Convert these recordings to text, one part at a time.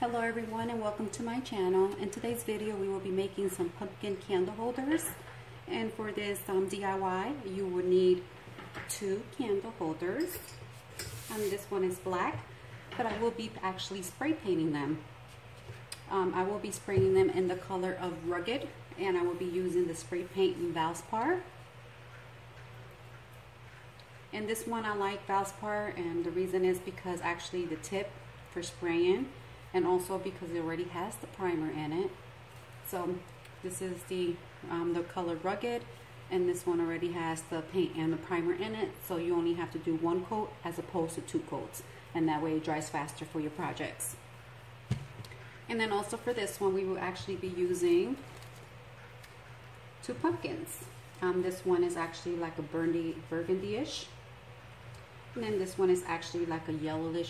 Hello everyone and welcome to my channel. In today's video we will be making some pumpkin candle holders, and for this DIY you will need 2 candle holders. This one is black, but I will be actually spray painting them. I will be spraying them in the color of Rugged, and I will be using the spray paint in Valspar. And this one I like Valspar, and the reason is because actually the tip for spraying, and also because it already has the primer in it. So this is the color Rugged, and this one already has the paint and the primer in it, so you only have to do 1 coat as opposed to 2 coats, and that way it dries faster for your projects. And then also for this one we will actually be using 2 pumpkins. This one is actually like a burgundy-ish, and then this one is actually like a yellowish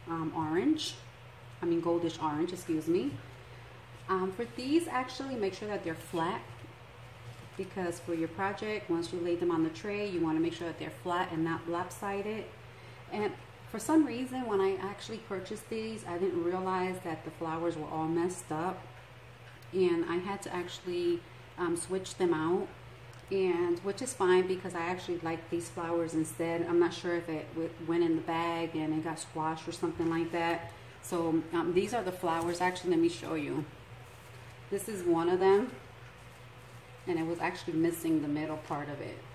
goldish orange, excuse me. For these, actually make sure that they're flat, because for your project, once you lay them on the tray, you want to make sure that they're flat and not lopsided. And for some reason, when I actually purchased these, I didn't realize that the flowers were all messed up, and I had to actually switch them out, and which is fine because I actually like these flowers instead. I'm not sure if it went in the bag and it got squashed or something like that. So these are the flowers. Actually, let me show you. This is one of them, and it was actually missing the middle part of it.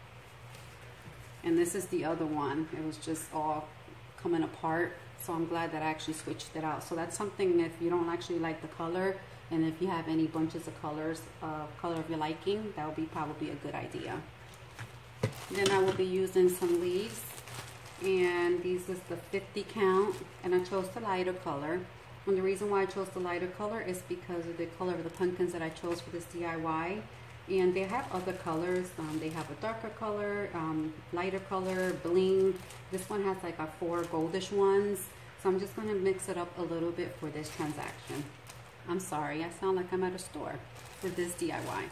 And this is the other one. It was just all coming apart. So I'm glad that I actually switched it out. So that's something, if you don't actually like the color, and if you have any bunches of colors, color of your liking, that would be probably a good idea. Then I will be using some leaves, and these is the 50 count, and I chose the lighter color. And the reason why I chose the lighter color is because of the color of the pumpkins that I chose for this DIY. And they have other colors. They have a darker color, lighter color, bling. This one has like 4 goldish ones. So I'm just going to mix it up a little bit for this transaction. I'm sorry, I sound like I'm at a store for this DIY.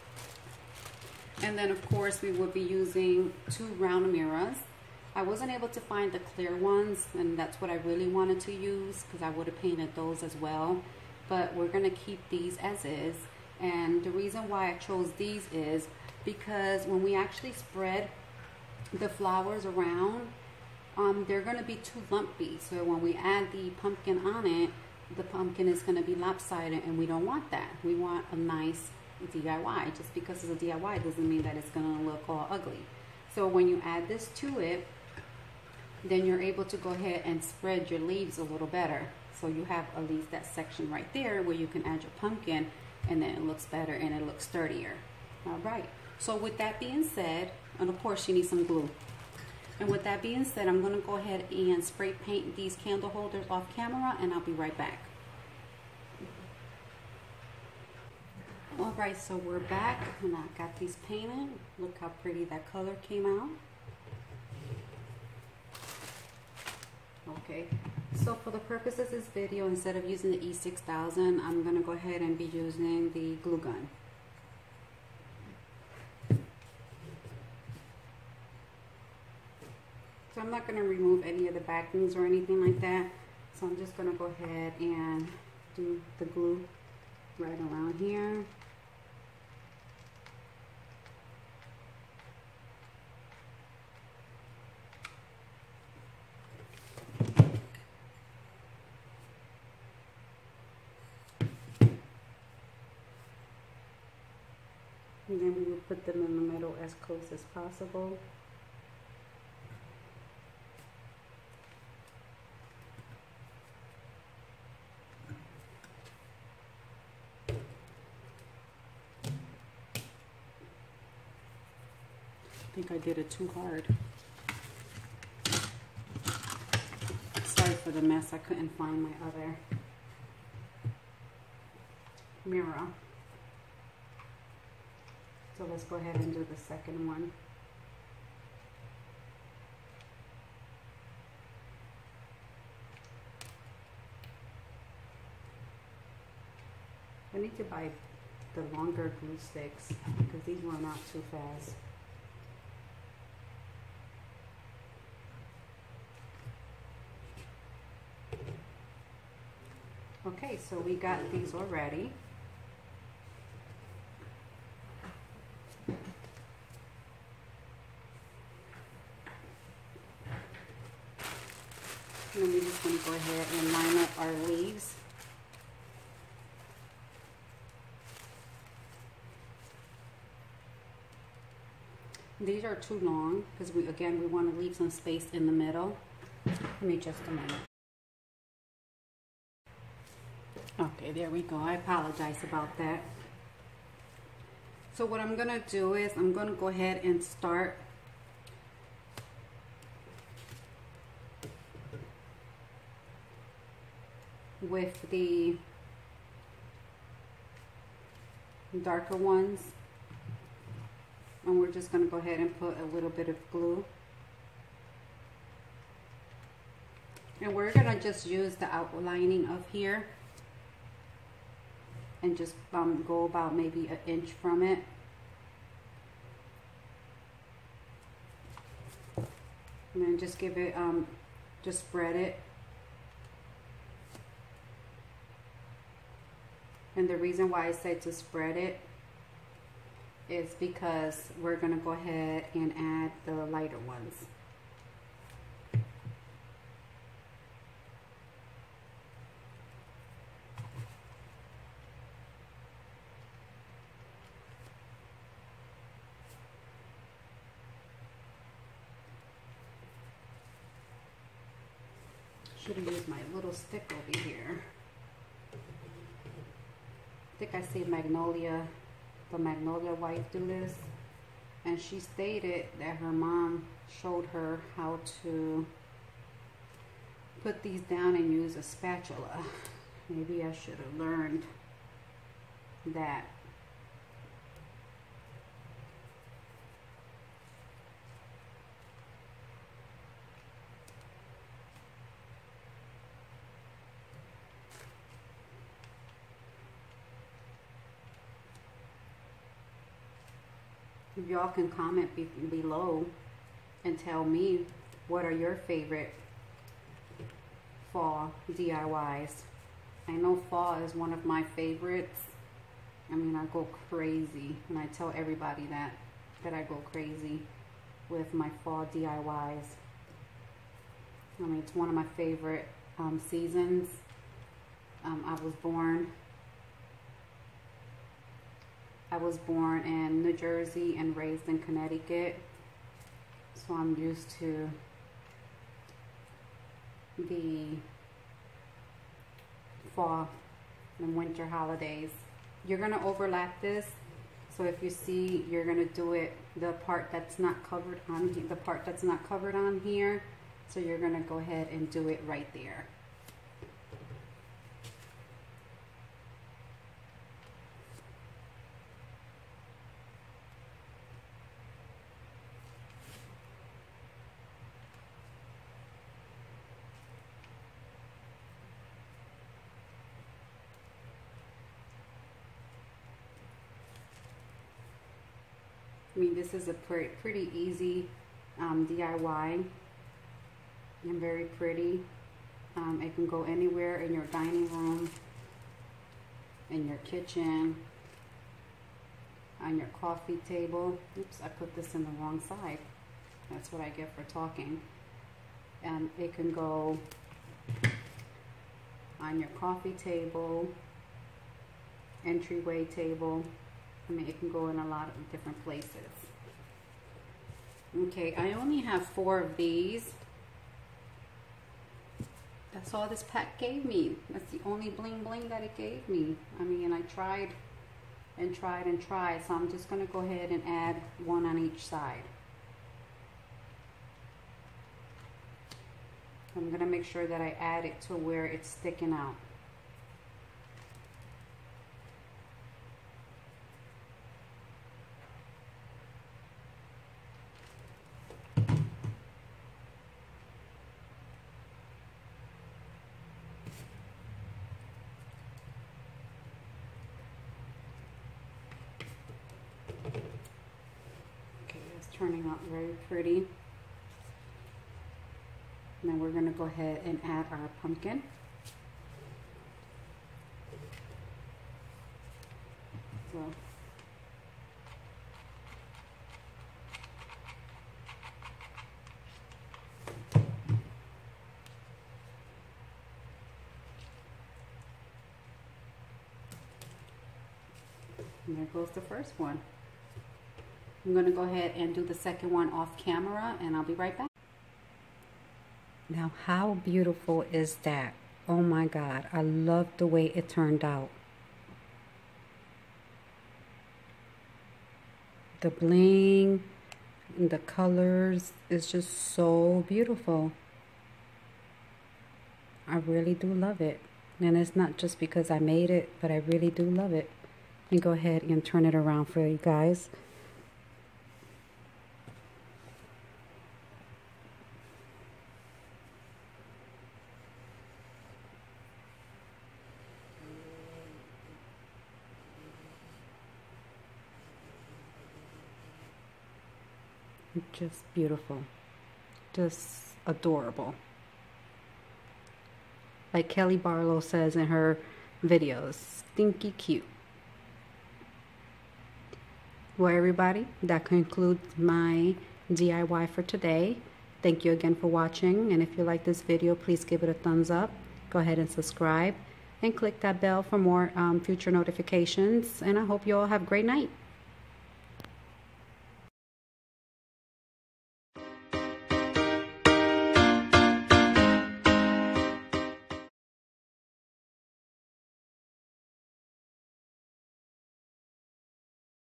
And then of course we will be using 2 round mirrors. I wasn't able to find the clear ones, and that's what I really wanted to use, because I would have painted those as well. But we're going to keep these as is. And the reason why I chose these is because when we actually spread the flowers around, they're going to be too lumpy. So when we add the pumpkin on it, the pumpkin is going to be lopsided, and we don't want that. We want a nice DIY. Just because it's a DIY doesn't mean that it's going to look all ugly. So when you add this to it, then you're able to go ahead and spread your leaves a little better. So you have at least that section right there where you can add your pumpkin, and then it looks better and it looks sturdier. All right. So with that being said, and of course you need some glue. And with that being said, I'm going to go ahead and spray paint these candle holders off camera, and I'll be right back. All right, so we're back, and I got these painted. Look how pretty that color came out. Okay, so for the purposes of this video, instead of using the E6000, I'm going to go ahead and be using the glue gun. So I'm not going to remove any of the backings or anything like that. So I'm just going to go ahead and do the glue right around here. And then we will put them in the middle as close as possible. I think I did it too hard. Sorry for the mess. I couldn't find my other mirror. So let's go ahead and do the second one. I need to buy the longer glue sticks because these run out too fast. Okay, so we got these already. And then we're just going to go ahead and line up our leaves. These are too long because we want to leave some space in the middle. Give me just a minute. Okay, there we go. I apologize about that. So what I'm going to do is I'm going to go ahead and start with the darker ones. And we're just going to go ahead and put a little bit of glue. And we're going to just use the outlining of here. And just go about maybe an inch from it. And then just give it, just spread it. And the reason why I say to spread it is because we're going to go ahead and add the lighter ones. Should have used my little stick over here. I think I see Magnolia, the Magnolia wife do this. And she stated that her mom showed her how to put these down and use a spatula. Maybe I should have learned that. If y'all can comment below and tell me what are your favorite fall DIYs. I know fall is one of my favorites. I mean, I go crazy, and I tell everybody that I go crazy with my fall DIYs. I mean, it's one of my favorite seasons. I was born in New Jersey and raised in Connecticut, so I'm used to the fall and winter holidays. You're gonna overlap this, so if you see, you're gonna do it the part that's not covered on here, so you're gonna go ahead and do it right there. I mean, this is a pretty easy DIY and very pretty. It can go anywhere in your dining room, in your kitchen, on your coffee table. Oops, I put this in the wrong side. That's what I get for talking. It can go on your coffee table, entryway table. I mean, it can go in a lot of different places. Okay, I only have 4 of these. That's all this pack gave me. That's the only bling bling that it gave me. I mean, I tried and tried and tried, so I'm just gonna go ahead and add 1 on each side. I'm gonna make sure that I add it to where it's sticking out. Turning out very pretty. And then we're going to go ahead and add our pumpkin. well. And there goes the first one. I'm going to go ahead and do the second one off camera, and I'll be right back. Now, how beautiful is that? Oh my God, I love the way it turned out. The bling and the colors is just so beautiful. I really do love it. And it's not just because I made it, but I really do love it. Let me go ahead and turn it around for you guys. Just beautiful. Just adorable. Like Kelly Barlow says in her videos, stinky cute. Well, everybody, that concludes my DIY for today. Thank you again for watching, and if you like this video, please give it a thumbs up. Go ahead and subscribe and click that bell for more future notifications, and I hope you all have a great night.